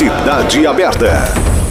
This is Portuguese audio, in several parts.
Cidade Aberta.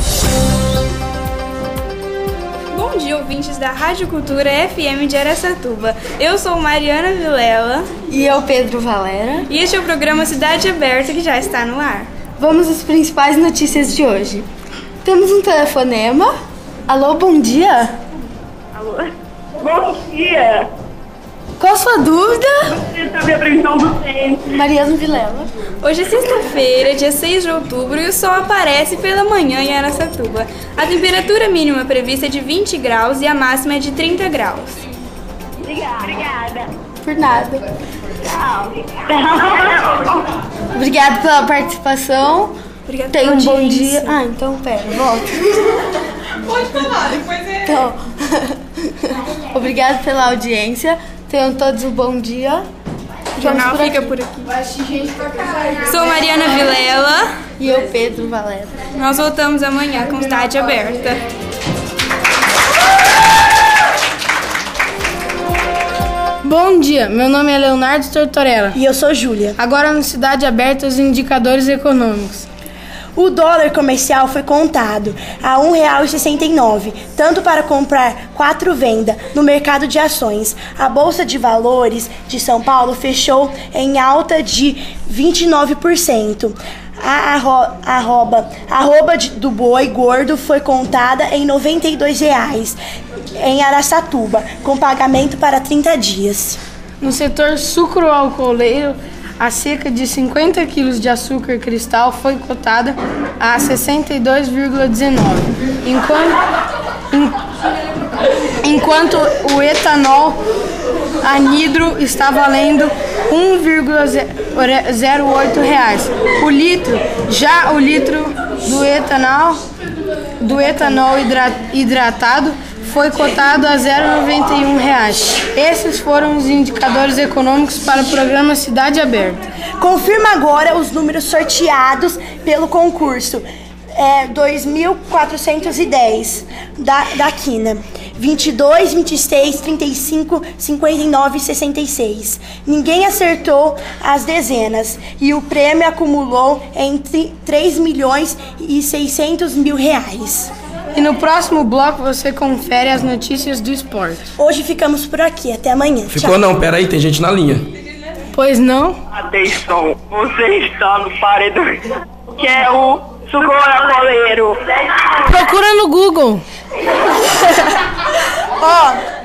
Bom dia, ouvintes da Rádio Cultura FM de Araçatuba. Eu sou Mariana Vilela. E eu, Pedro Valera. E este é o programa Cidade Aberta, que já está no ar. Vamos às principais notícias de hoje. Temos um telefonema. Alô, bom dia. Alô? Bom dia. Qual a sua dúvida? Você sabe a previsão do tempo? Mariana Vilela. Hoje é sexta-feira, dia 6 de outubro, e o sol aparece pela manhã em Araçatuba. A temperatura mínima prevista é de 20 graus e a máxima é de 30 graus. Obrigada. Por nada. Tchau. Obrigada pela participação. Obrigada Tenha pela um bom audiência. dia. Ah, então pera, volta. Pode falar, depois é... Então, obrigada pela audiência. Tenham todos um bom dia. O jornal fica por aqui. Sou Mariana Vilela. E eu, Pedro Valera. Nós voltamos amanhã com Cidade Aberta. Bom dia, meu nome é Leonardo Tortorella. E eu sou Júlia. Agora no Cidade Aberta os indicadores econômicos. O dólar comercial foi contado a R$ 1,69, tanto para comprar 4 vendas no mercado de ações. A Bolsa de Valores de São Paulo fechou em alta de 29%. A arroba do boi gordo foi contada em R$ 92,00 em Araçatuba, com pagamento para 30 dias. No setor sucroalcooleiro, a cerca de 50 quilos de açúcar cristal foi cotada a 62,19, enquanto o etanol anidro está valendo R$ 1,08 o litro. Já o litro do etanol hidratado foi cotado a R$ 0,91. Esses foram os indicadores econômicos para o programa Cidade Aberta. Confirma agora os números sorteados pelo concurso 2.410 da Quina. 22, 26, 35, 59 e 66. Ninguém acertou as dezenas e o prêmio acumulou em R$3.600.000. E no próximo bloco você confere as notícias do esporte. Hoje ficamos por aqui, até amanhã. Ficou Tchau. não, peraí, tem gente na linha. Pois não? Atenção, você está no paredão. Que é o sucroalcooleiro. Procura no Google. Ó,